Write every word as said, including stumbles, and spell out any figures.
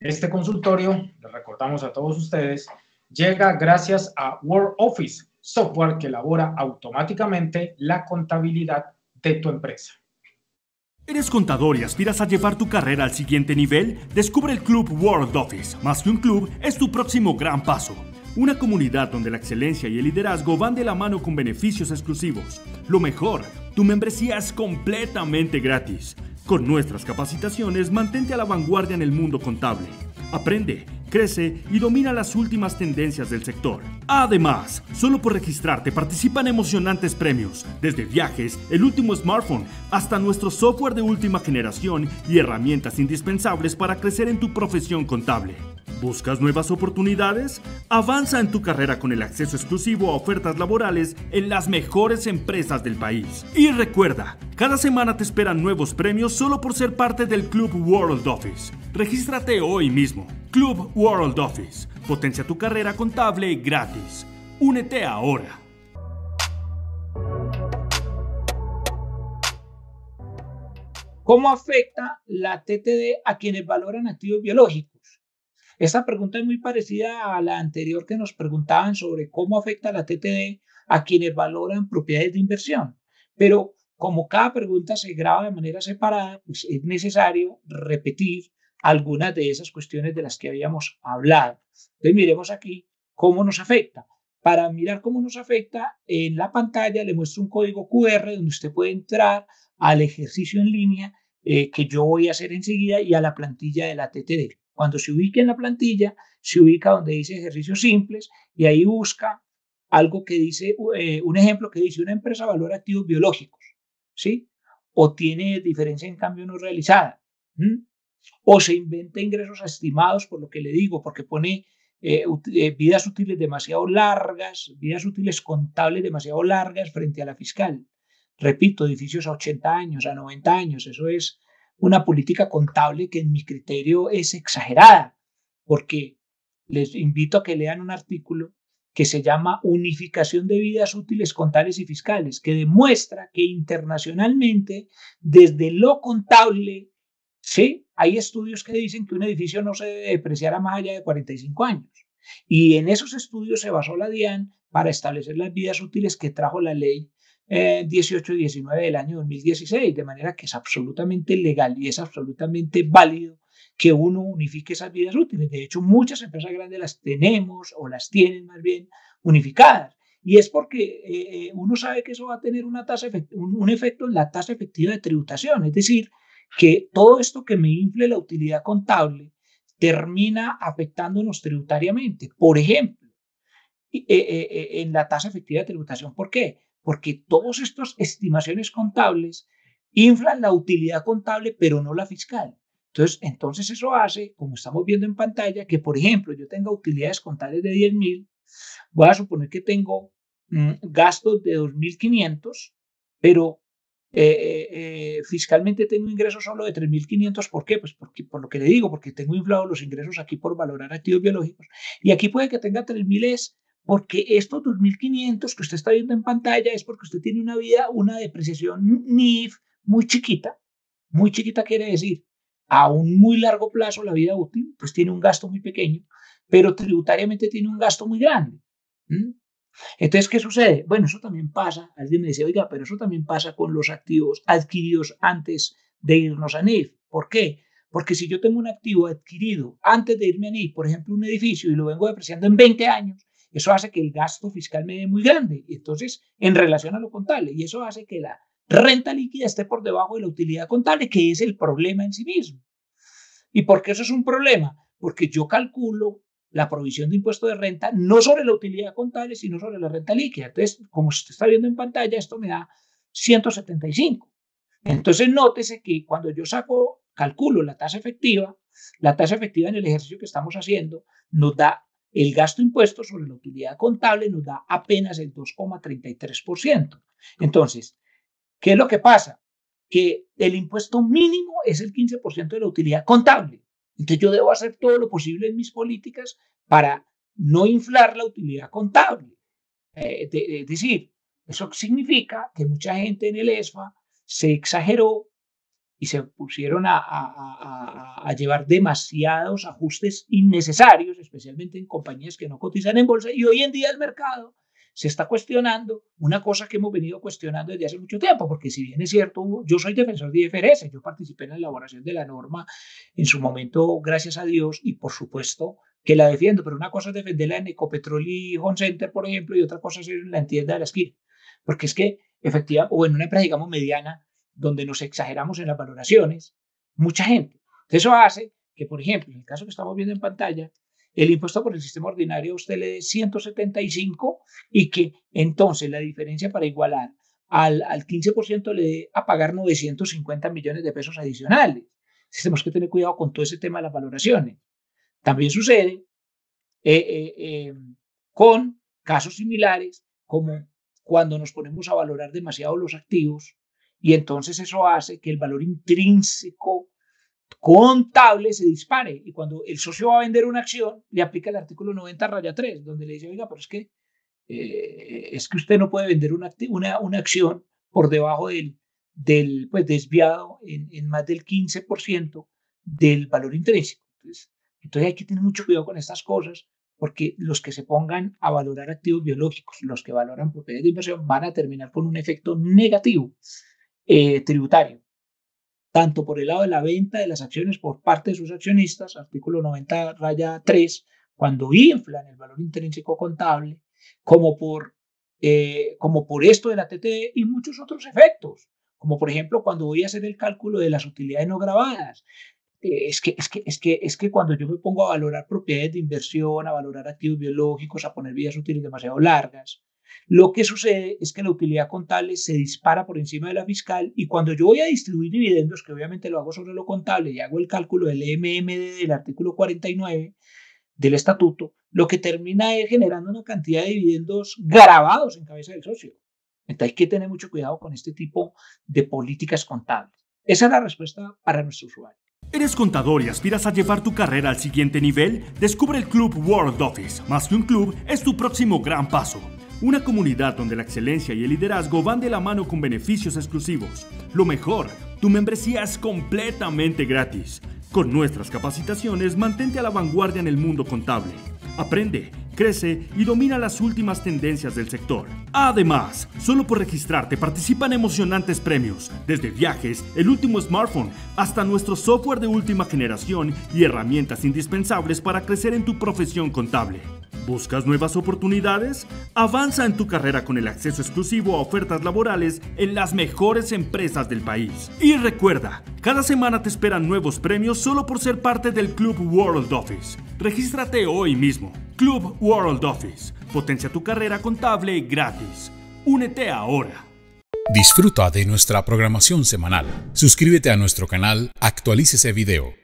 Este consultorio, les recordamos a todos ustedes, llega gracias a WordOffice, software que elabora automáticamente la contabilidad de tu empresa. ¿Eres contador y aspiras a llevar tu carrera al siguiente nivel? Descubre el Club World Office. Más que un club, es tu próximo gran paso. Una comunidad donde la excelencia y el liderazgo van de la mano con beneficios exclusivos. Lo mejor, tu membresía es completamente gratis. Con nuestras capacitaciones, mantente a la vanguardia en el mundo contable. Aprende, crece y domina las últimas tendencias del sector. Además, solo por registrarte participan emocionantes premios, desde viajes, el último smartphone, hasta nuestro software de última generación y herramientas indispensables para crecer en tu profesión contable. ¿Buscas nuevas oportunidades? Avanza en tu carrera con el acceso exclusivo a ofertas laborales en las mejores empresas del país. Y recuerda, cada semana te esperan nuevos premios solo por ser parte del Club World Office. Regístrate hoy mismo. Club World Office. Potencia tu carrera contable gratis. Únete ahora. ¿Cómo afecta la T T D a quienes valoran activos biológicos? Esta pregunta es muy parecida a la anterior que nos preguntaban sobre cómo afecta la T T D a quienes valoran propiedades de inversión. Pero como cada pregunta se graba de manera separada, pues es necesario repetir algunas de esas cuestiones de las que habíamos hablado. Entonces miremos aquí cómo nos afecta. Para mirar cómo nos afecta, en la pantalla le muestro un código Q R donde usted puede entrar al ejercicio en línea eh, que yo voy a hacer enseguida y a la plantilla de la T T D. Cuando se ubique en la plantilla, se ubica donde dice ejercicios simples y ahí busca algo que dice, eh, un ejemplo que dice una empresa valora activos biológicos, ¿sí? O tiene diferencia en cambio no realizada, ¿m? O se inventa ingresos estimados, por lo que le digo, porque pone eh, eh, vidas útiles demasiado largas, vidas útiles contables demasiado largas frente a la fiscal. Repito, edificios a ochenta años, a noventa años, eso es una política contable que en mi criterio es exagerada, porque les invito a que lean un artículo que se llama Unificación de vidas útiles contables y fiscales, que demuestra que internacionalmente, desde lo contable, sí, hay estudios que dicen que un edificio no se debe depreciar a más allá de cuarenta y cinco años. Y en esos estudios se basó la DIAN para establecer las vidas útiles que trajo la ley eh, dieciocho y diecinueve del año dos mil dieciséis, de manera que es absolutamente legal y es absolutamente válido que uno unifique esas vidas útiles. De hecho, muchas empresas grandes las tenemos o las tienen más bien unificadas. Y es porque eh, uno sabe que eso va a tener una tasa un, un efecto en la tasa efectiva de tributación. Es decir, que todo esto que me infle la utilidad contable termina afectándonos tributariamente. Por ejemplo, eh, eh, en la tasa efectiva de tributación. ¿Por qué? Porque todas estas estimaciones contables inflan la utilidad contable, pero no la fiscal. Entonces, entonces eso hace, como estamos viendo en pantalla, que por ejemplo yo tenga utilidades contables de diez mil, voy a suponer que tengo mmm, gastos de dos mil quinientos, pero eh, eh, fiscalmente tengo ingresos solo de tres mil quinientos. ¿Por qué? Pues porque, por lo que le digo, porque tengo inflados los ingresos aquí por valorar activos biológicos. Y aquí puede que tenga tres mil es porque estos dos mil quinientos que usted está viendo en pantalla es porque usted tiene una vida, una depreciación N I F muy chiquita. Muy chiquita quiere decir a un muy largo plazo la vida útil, pues tiene un gasto muy pequeño, pero tributariamente tiene un gasto muy grande. ¿Mm? Entonces, ¿qué sucede? Bueno, eso también pasa. Alguien me dice, oiga, pero eso también pasa con los activos adquiridos antes de irnos a N I F. ¿Por qué? Porque si yo tengo un activo adquirido antes de irme a N I F, por ejemplo, un edificio, y lo vengo depreciando en veinte años, eso hace que el gasto fiscal me dé muy grande. Entonces, en relación a lo contable, y eso hace que la renta líquida esté por debajo de la utilidad contable, que es el problema en sí mismo. ¿Y por qué eso es un problema? Porque yo calculo la provisión de impuesto de renta no sobre la utilidad contable, sino sobre la renta líquida. Entonces, como usted está viendo en pantalla, esto me da ciento setenta y cinco. Entonces, nótese que cuando yo saco, calculo la tasa efectiva, la tasa efectiva en el ejercicio que estamos haciendo nos da el gasto impuesto sobre la utilidad contable, nos da apenas el dos coma treinta y tres por ciento. Entonces, ¿qué es lo que pasa? Que el impuesto mínimo es el quince por ciento de la utilidad contable. Entonces yo debo hacer todo lo posible en mis políticas para no inflar la utilidad contable. Eh, de, es decir, eso significa que mucha gente en el ESFA se exageró y se pusieron a, a, a, a llevar demasiados ajustes innecesarios, especialmente en compañías que no cotizan en bolsa, y hoy en día el mercado se está cuestionando una cosa que hemos venido cuestionando desde hace mucho tiempo, porque si bien es cierto, yo soy defensor de I F R S, yo participé en la elaboración de la norma en su momento, gracias a Dios, y por supuesto que la defiendo, pero una cosa es defenderla en Ecopetrol y Home Center, por ejemplo, y otra cosa es en la entidad de la esquina, porque es que efectivamente, o en una empresa, digamos, mediana, donde nos exageramos en las valoraciones, mucha gente. Eso hace que, por ejemplo, en el caso que estamos viendo en pantalla, el impuesto por el sistema ordinario a usted le dé ciento setenta y cinco y que entonces la diferencia para igualar al, al quince por ciento le dé a pagar novecientos cincuenta millones de pesos adicionales. Entonces, tenemos que tener cuidado con todo ese tema de las valoraciones. También sucede eh, eh, eh, con casos similares como cuando nos ponemos a valorar demasiado los activos y entonces eso hace que el valor intrínseco contable se dispare y cuando el socio va a vender una acción le aplica el artículo noventa raya tres donde le dice, oiga, pero es que eh, es que usted no puede vender una, una, una acción por debajo del, del pues desviado en, en más del quince por ciento del valor intrínseco. Entonces, entonces hay que tener mucho cuidado con estas cosas porque los que se pongan a valorar activos biológicos, los que valoran propiedades de inversión van a terminar con un efecto negativo eh, tributario. Tanto por el lado de la venta de las acciones por parte de sus accionistas, artículo noventa raya tres, cuando inflan el valor intrínseco contable, como por, eh, como por esto de la T T D y muchos otros efectos, como por ejemplo cuando voy a hacer el cálculo de las utilidades no grabadas. Eh, es, que, es, que, es, que, es que cuando yo me pongo a valorar propiedades de inversión, a valorar activos biológicos, a poner vidas útiles demasiado largas, lo que sucede es que la utilidad contable se dispara por encima de la fiscal y cuando yo voy a distribuir dividendos, que obviamente lo hago sobre lo contable y hago el cálculo del M M D del artículo cuarenta y nueve del estatuto, lo que termina es generando una cantidad de dividendos grabados en cabeza del socio. Entonces hay que tener mucho cuidado con este tipo de políticas contables. Esa es la respuesta para nuestro usuario. ¿Eres contador y aspiras a llevar tu carrera al siguiente nivel? Descubre el Club World Office. Más que un club, es tu próximo gran paso. Una comunidad donde la excelencia y el liderazgo van de la mano con beneficios exclusivos. Lo mejor, tu membresía es completamente gratis. Con nuestras capacitaciones, mantente a la vanguardia en el mundo contable. Aprende, crece y domina las últimas tendencias del sector. Además, solo por registrarte participan emocionantes premios, desde viajes, el último smartphone, hasta nuestro software de última generación y herramientas indispensables para crecer en tu profesión contable. ¿Buscas nuevas oportunidades? Avanza en tu carrera con el acceso exclusivo a ofertas laborales en las mejores empresas del país. Y recuerda, cada semana te esperan nuevos premios solo por ser parte del Club World Office. Regístrate hoy mismo. Club World Office. Potencia tu carrera contable gratis. Únete ahora. Disfruta de nuestra programación semanal. Suscríbete a nuestro canal, actualícese video.